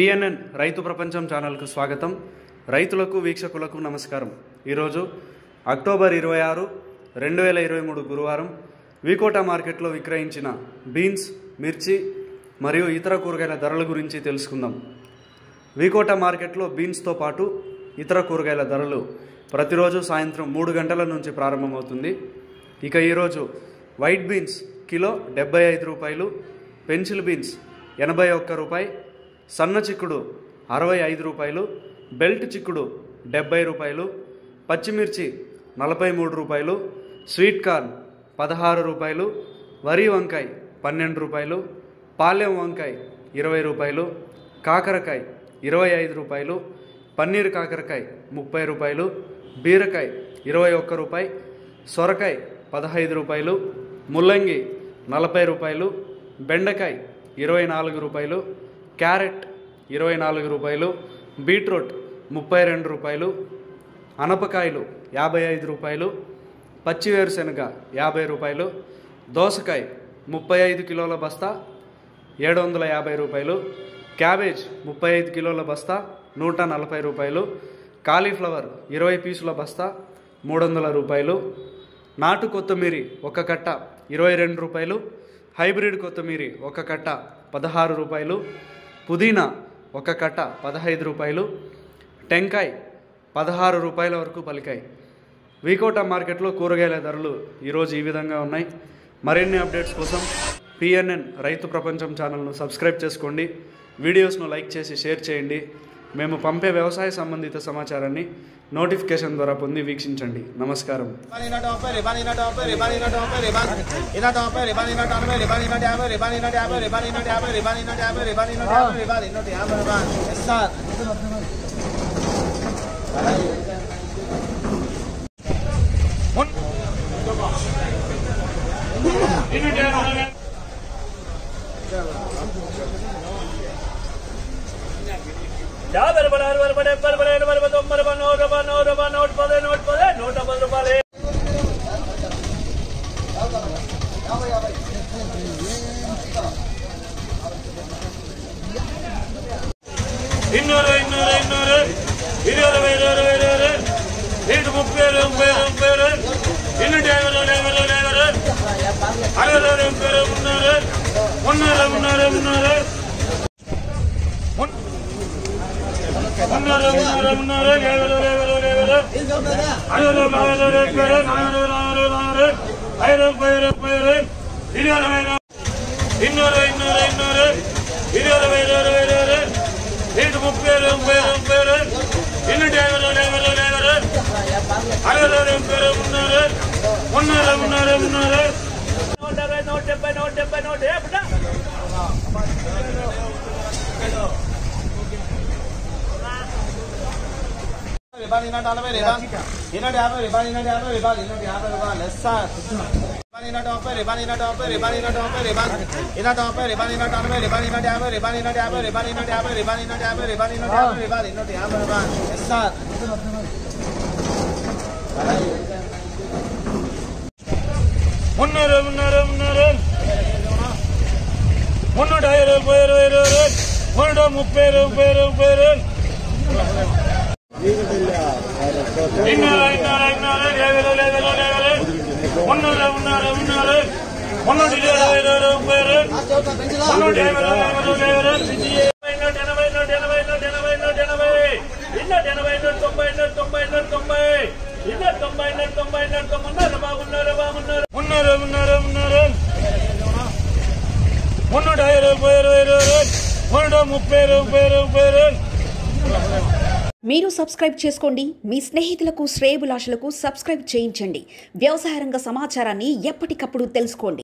PNN రైతు ప్రపంచం ఛానల్కు స్వాగతం. రైతులకు వీక్షకులకు నమస్కారం. ఈరోజు అక్టోబర్ 26, 2023 గురువారం వికోట మార్కెట్లో విక్రయించిన బీన్స్, మిర్చి మరియు ఇతర కూరగాయల ధరల గురించి తెలుసుకుందాం. వికోట మార్కెట్లో బీన్స్తో పాటు ఇతర కూరగాయల ధరలు ప్రతిరోజు సాయంత్రం 3 గంటల నుంచి ప్రారంభమవుతుంది. ఇక ఈరోజు వైట్ బీన్స్ కిలో 75 రూపాయలు, పెన్సిల్ బీన్స్ 81 రూపాయి, సన్న చిక్కుడు 65 రూపాయలు, బెల్ట్ చిక్కుడు 70 రూపాయలు, పచ్చిమిర్చి 43 రూపాయలు, స్వీట్ కార్న్ 16 రూపాయలు, వరి వంకాయ 12 రూపాయలు, పాలెం వంకాయ 20 రూపాయలు, కాకరకాయ 25 రూపాయలు, పన్నీర్ కాకరకాయ 30 రూపాయలు, బీరకాయ 21 రూపాయి, సొరకాయ 15 రూపాయలు, ముల్లంగి 40 రూపాయలు, బెండకాయ 24 రూపాయలు, క్యారెట్ 24 రూపాయలు, బీట్రూట్ 32 రూపాయలు, అనపకాయలు 55 రూపాయలు, పచ్చి వేరుశెనగ 50 రూపాయలు, దోసకాయ 35 కిలోల బస్తా 750 రూపాయలు, క్యాబేజ్ 35 కిలోల బస్తా 140 రూపాయలు, కాలీఫ్లవర్ 20 పీసుల బస్తా 300 రూపాయలు, నాటు కొత్తిమీరి ఒక కట్ట 22 రూపాయలు, హైబ్రిడ్ కొత్తిమీరి ఒక కట్ట 16 రూపాయలు, పుదీనా ఒక కట్ట 15 రూపాయలు, టెంకాయ 16 రూపాయల వరకు పలికాయి. వికోట మార్కెట్లో కూరగాయల ధరలు ఈరోజు ఈ విధంగా ఉన్నాయి. మరిన్ని అప్డేట్స్ కోసం పిఎన్ఎన్ రైతు ప్రపంచం ఛానల్ను సబ్స్క్రైబ్ చేసుకోండి. వీడియోస్ను లైక్ చేసి షేర్ చేయండి. మేము పంపే వ్యవసాయ సంబంధిత సమాచారాన్ని నోటిఫికేషన్ ద్వారా పొంది వీక్షించండి. నమస్కారం. మీరు సబ్స్క్రైబ్ చేసుకోండి. మీ స్నేహితులకు, శ్రేయోభిలాషులకు సబ్స్క్రైబ్ చేయించండి. వ్యవసాయ రంగ సమాచారాన్ని ఎప్పటికప్పుడు తెలుసుకోండి.